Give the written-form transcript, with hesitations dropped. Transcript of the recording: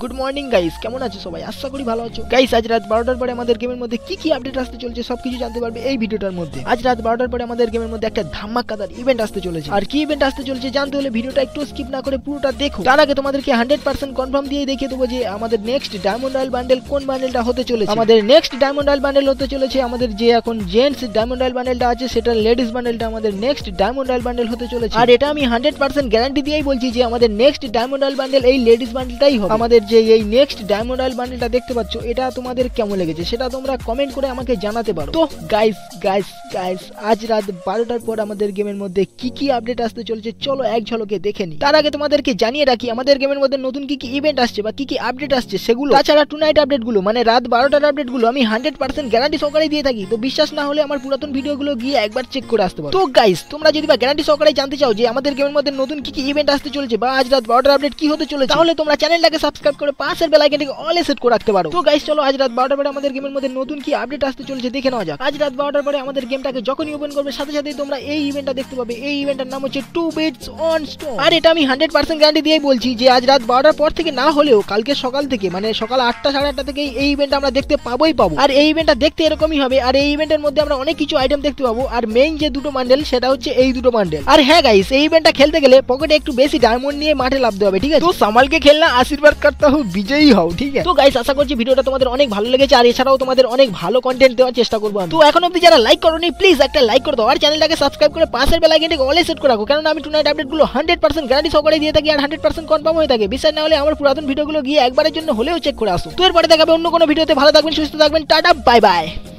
Good morning guys, কেমন আছো সবাই? আশা করি ভালো আছো। গাইস আজ রাত 12টার পরে আমাদের গেমের মধ্যে কি আপডেট আসতে চলেছে সবকিছু জানতে পারবে এই ভিডিওটার মধ্যে। আজ রাত 12টার পরে আমাদের গেমের মধ্যে একটা ধামাকাদার ইভেন্ট আসতে চলেছে। আর কি ইভেন্ট আসতে চলেছে জানতে হলে ভিডিওটা একটু স্কিপ না করে পুরোটা দেখো। তার আগে তোমাদেরকে 100% কনফার্ম দিয়ে দেখিয়ে দেবো যে আমাদের নেক্সট ডায়মন্ড রয়্যাল বান্ডেল কোন বান্ডেলটা হতে চলেছে। আমাদের নেক্সট ডায়মন্ড রয়্যাল বান্ডেল হতে চলেছে আমাদের যে এখন জেন্টস ডায়মন্ড রয়্যাল বান্ডেলটা আছে সেটা লেডিস বান্ডেলটা আমাদের নেক্সট ডায়মন্ড রয়্যাল বান্ডেল হতে চলেছে। আর এটা আমি 100% গ্যারান্টি দিয়েই বলছি যে আমাদের নেক্সট ডায়মন্ড রয়্যাল বান্ডেল এই লেডিস বান্ডেলটাই হবে। আমাদের যে এই নেক্সট ডায়মন্ড রয়্যাল বান্ডেলটা দেখতে পাচ্ছ এটা তোমাদের কেমন লেগেছে সেটা তোমরা কমেন্ট করে আমাকে জানাতে পারো। তো গাইস আজ রাত 12টার পর আমাদের গেমের মধ্যে কি আপডেট আসতে চলেছে চলো এক ঝলকে দেখে নি। তার আগে তোমাদেরকে জানিয়ে রাখি আমাদের গেমের মধ্যে নতুন কি ইভেন্ট আসছে বা কি আপডেট আসছে সেগুলো, তাছাড়া টু নাইট আপডেট গুলো মানে রাত 12টার আপডেট গুলো আমি 100% গ্যারান্টি সহকারে দিয়ে থাকি। তো বিশ্বাস না হলে আমার পুরাতন ভিডিওগুলো গিয়ে একবার চেক করে আসতে পারো। তো গাইস তোমরা যদি বা গ্যারান্টি সহকারে জানতে চাও যে আমাদের গেমের মধ্যে নতুন কি ইভেন্ট আসতে চলেছে বা আজ রাত 12টার আপডেট কি হতে চলেছে তাহলে তোমরা চ্যানেলটাকে সাবস্ক্রাইব করে পাশের বেল আইকনটাকে অল সেট করে রাখতে পারো। তো গাইস চলো আজ রাত 12টার পরে আমাদের গেমের মধ্যে নতুন কি আপডেট আসতে চলেছে দেখে নেওয়া যাক। আজ রাত 12টার পরে আমাদের গেমটাকে যখনই ওপেন করবে সাথে সাথেই তোমরা এই ইভেন্টটা দেখতে পাবে। এই ইভেন্টের নাম হচ্ছে 2 bits on stone। আর এটা আমি 100% গ্যারান্টি দিয়েই বলছি যে আজ রাত 12টার পর থেকে না হলেও কালকে সকাল থেকে মানে সকাল 8টা 8:30 থেকে এই ইভেন্ট আমরা দেখতে পাবোই পাবো। আর এই ইভেন্টটা দেখতে এরকমই হবে। আর এই ইভেন্টের মধ্যে আমরা অনেক কিছু আইটেম দেখতে পাবো। আর মেইন যে দুটো বান্ডেল সেটা হচ্ছে এই দুটো বান্ডেল। আর হ্যাঁ গাইস এই ইভেন্টটা খেলতে গেলে পকেটে একটু বেশি ডায়মন্ড নিয়ে মাঠে নামতে হবে, ঠিক আছে? তো সামালকে খেলনা আশীর্বাদ করতে হো, বিজয়ী হও, ঠিক আছে? তো গাইস আশা করছি ভিডিওটা তোমাদের অনেক ভালো লেগেছে আর এছাড়াও তোমাদের অনেক ভালো কন্টেন্ট দেওয়ার চেষ্টা করবো। তো এখন অবধি যারা লাইক করোনি প্লিজ একটা লাইক করে দাও আর চ্যানেলটাকে সাবস্ক্রাইব করে পাশের বেল আইকনটাকে অলে সেট করে রাখো, কারণ আমি টু নাইট আপডেটগুলো 100% গ্যারান্টি সহকারে দিয়ে থাকি আর 100% কনফার্ম হয়ে থাকে। বিশ্বাস না হলে আমার পুরাতন ভিডিওগুলো গিয়ে একবারের জন্য হলেও চেক করে আসো। তো এরপরে দেখাবে অন্য কোনো ভিডিওতে। ভালো থাকবেন, সুস্থ থাকবেন, টাটা বাই বাই।